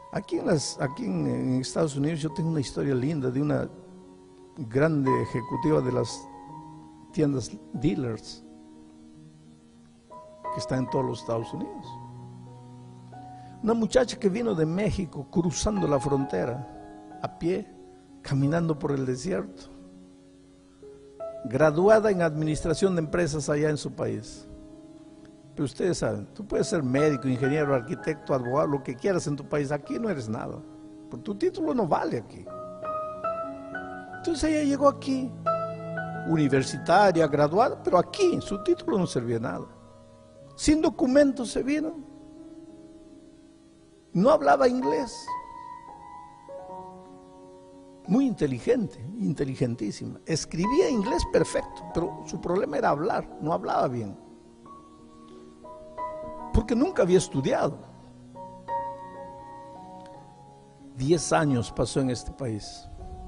Aquí en Estados Unidos yo tengo una historia linda de una grande ejecutiva de las tiendas dealers que está en todos los Estados Unidos. Una muchacha que vino de México cruzando la frontera a pie, caminando por el desierto, graduada en administración de empresas allá en su país. Pero ustedes saben, tú puedes ser médico, ingeniero, arquitecto, abogado, lo que quieras en tu país, aquí no eres nada, porque tu título no vale aquí. Entonces ella llegó aquí, universitaria, graduada, pero aquí su título no servía de nada. Sin documentos se vino, no hablaba inglés, muy inteligente, inteligentísima, escribía inglés perfecto, pero su problema era hablar, no hablaba bien, porque nunca había estudiado. 10 años pasó en este país,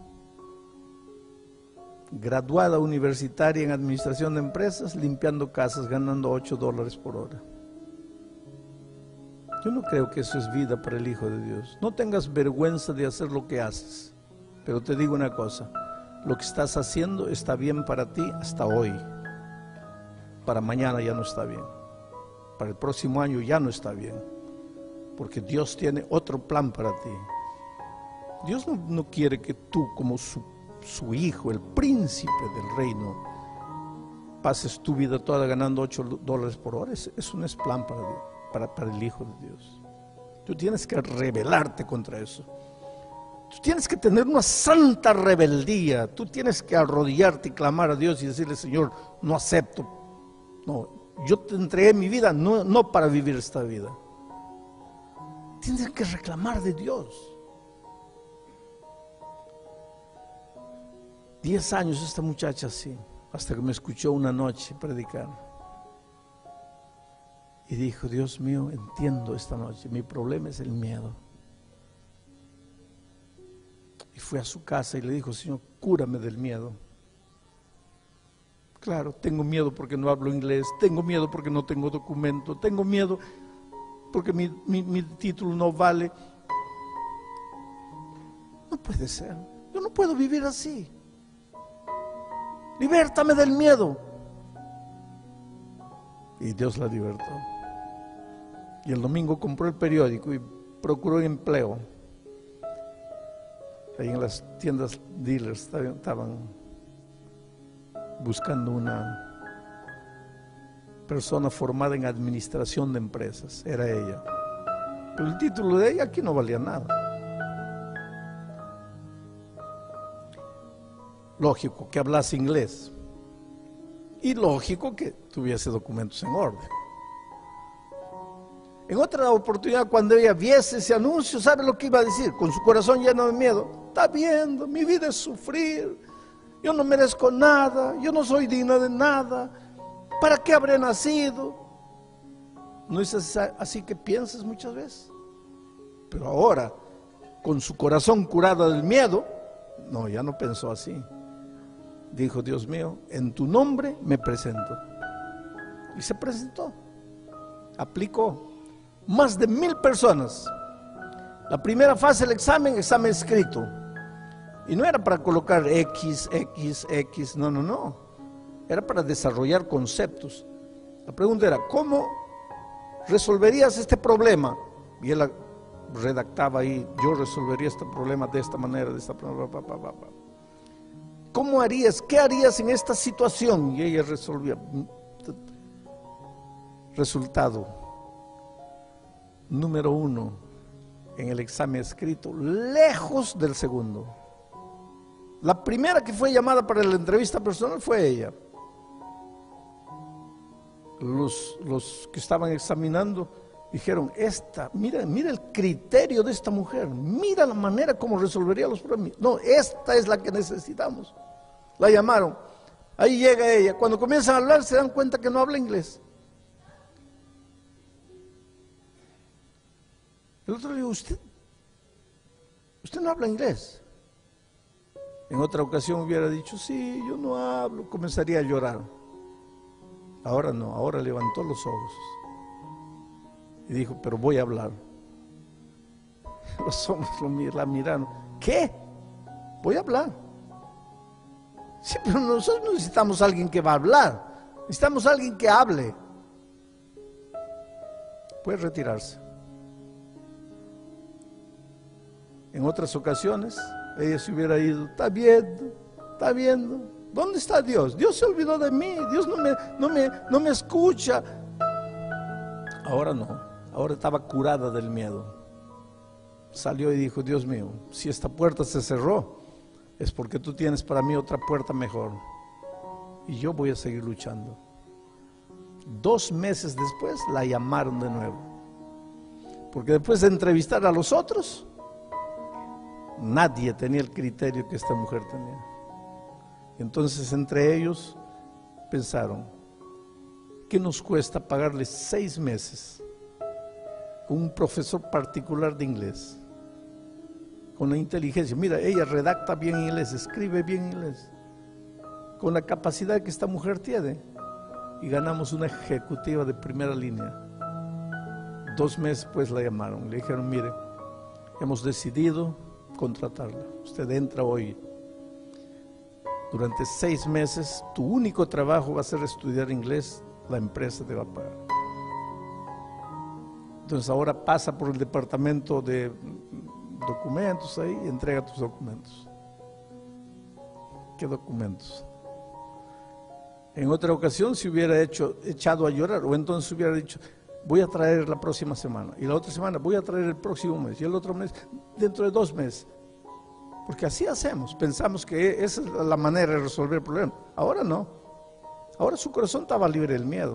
graduada universitaria en administración de empresas, limpiando casas, ganando $8 por hora. Yo no creo que eso es vida para el Hijo de Dios. No tengas vergüenza de hacer lo que haces, pero te digo una cosa, lo que estás haciendo está bien para ti hasta hoy, para mañana ya no está bien, para el próximo año ya no está bien, porque Dios tiene otro plan para ti. Dios no quiere que tú, como su hijo, el príncipe del reino, pases tu vida toda ganando $8 por hora. Eso no es plan para Dios, para el Hijo de Dios. Tú tienes que rebelarte contra eso. Tú tienes que tener una santa rebeldía. Tú tienes que arrodillarte y clamar a Dios y decirle: Señor, no acepto. No, yo te entregué mi vida no para vivir esta vida. Tienes que reclamar de Dios. 10 años esta muchacha así, hasta que me escuchó una noche predicar. Y dijo: Dios mío, entiendo esta noche, mi problema es el miedo. Y fue a su casa y le dijo: Señor, cúrame del miedo. Claro, tengo miedo porque no hablo inglés, tengo miedo porque no tengo documento, tengo miedo porque mi título no vale. No puede ser, yo no puedo vivir así. Libértame del miedo. Y Dios la libertó. Y el domingo compró el periódico y procuró empleo. Ahí en las tiendas dealers estaban buscando una persona formada en administración de empresas. Era ella. Pero el título de ella aquí no valía nada. Lógico que hablase inglés. Y lógico que tuviese documentos en orden. En otra oportunidad, cuando ella viese ese anuncio, ¿sabe lo que iba a decir? Con su corazón lleno de miedo: está viendo, mi vida es sufrir, yo no merezco nada, yo no soy digna de nada, ¿para qué habré nacido? ¿No es así que piensas muchas veces? Pero ahora, con su corazón curado del miedo, no, ya no pensó así. Dijo: Dios mío, en tu nombre me presento. Y se presentó. Aplicó. Más de 1000 personas. La primera fase del examen escrito. Y no era para colocar X, no. Era para desarrollar conceptos. La pregunta era: ¿cómo resolverías este problema? Y él redactaba ahí: yo resolvería este problema de esta manera, de esta manera. ¿Cómo harías? ¿Qué harías en esta situación? Y ella resolvía. Resultado número 1 en el examen escrito, lejos del segundo. La primera que fue llamada para la entrevista personal fue ella. Los que estaban examinando dijeron: mira el criterio de esta mujer, mira la manera como resolvería los problemas. No, esta es la que necesitamos. La llamaron, ahí llega ella. Cuando comienzan a hablar se dan cuenta que no habla inglés. El otro le dijo: ¿Usted no habla inglés? En otra ocasión hubiera dicho: sí, yo no hablo, comenzaría a llorar. Ahora no, ahora levantó los ojos y dijo: pero voy a hablar. Los hombres la miraron. ¿Qué? Voy a hablar. Sí, pero nosotros no necesitamos a alguien que va a hablar. Necesitamos a alguien que hable. Puede retirarse. En otras ocasiones, ella se hubiera ido. Está viendo, está viendo. ¿Dónde está Dios? Dios se olvidó de mí. Dios no me escucha. Ahora no. Ahora estaba curada del miedo. Salió y dijo: Dios mío, si esta puerta se cerró, es porque tú tienes para mí otra puerta mejor. Y yo voy a seguir luchando. 2 meses después la llamaron de nuevo. Porque después de entrevistar a los otros, nadie tenía el criterio que esta mujer tenía. Entonces entre ellos pensaron: ¿qué nos cuesta pagarle 6 meses con un profesor particular de inglés? Con la inteligencia. Mira, ella redacta bien inglés, escribe bien inglés. Con la capacidad que esta mujer tiene. Y ganamos una ejecutiva de primera línea. 2 meses pues la llamaron. Le dijeron: mire, hemos decidido contratarla. Usted entra hoy. Durante 6 meses, tu único trabajo va a ser estudiar inglés. La empresa te va a pagar. Entonces ahora pasa por el departamento de documentos ahí y entrega tus documentos. ¿Qué documentos? En otra ocasión se hubiera echado a llorar, o entonces hubiera dicho: voy a traer la próxima semana, y la otra semana voy a traer el próximo mes, y el otro mes dentro de 2 meses. Porque así hacemos, pensamos que esa es la manera de resolver el problema. Ahora no. Ahora su corazón estaba libre del miedo.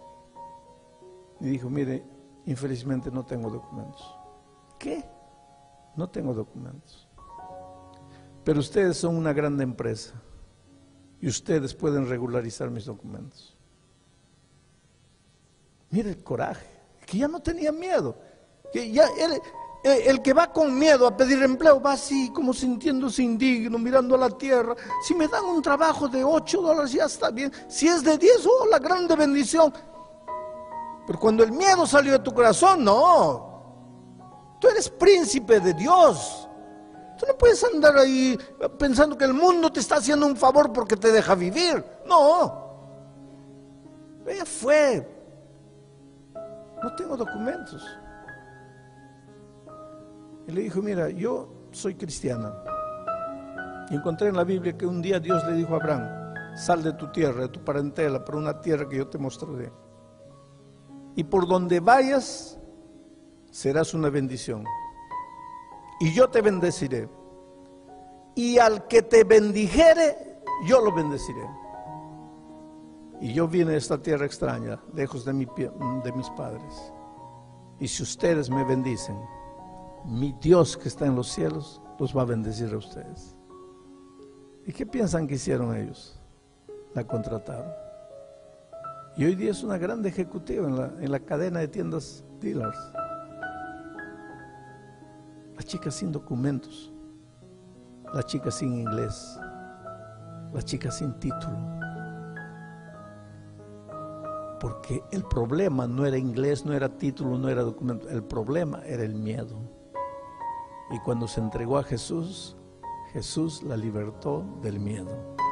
Y dijo: mire, infelizmente no tengo documentos. ¿Qué? No tengo documentos. Pero ustedes son una gran empresa y ustedes pueden regularizar mis documentos. Mire el coraje, que ya no tenía miedo. Que ya el que va con miedo a pedir empleo va así, como sintiéndose indigno, mirando a la tierra. Si me dan un trabajo de $8, ya está bien. Si es de 10, oh, la grande bendición. Pero cuando el miedo salió de tu corazón, no. Tú eres príncipe de Dios. Tú no puedes andar ahí pensando que el mundo te está haciendo un favor porque te deja vivir. No. Ella fue. No tengo documentos. Y le dijo: mira, yo soy cristiana. Y encontré en la Biblia que un día Dios le dijo a Abraham: sal de tu tierra, de tu parentela, para una tierra que yo te mostraré. Y por donde vayas, serás una bendición. Y yo te bendeciré. Y al que te bendijere, yo lo bendeciré. Y yo vine a esta tierra extraña, lejos de mis padres. Y si ustedes me bendicen, mi Dios que está en los cielos los va a bendecir a ustedes. ¿Y qué piensan que hicieron ellos? La contrataron. Y hoy día es una gran ejecutiva en la cadena de tiendas dealers. La chica sin documentos, la chica sin inglés, la chica sin título. Porque el problema no era inglés, no era título, no era documento. El problema era el miedo. Y cuando se entregó a Jesús, Jesús la libertó del miedo.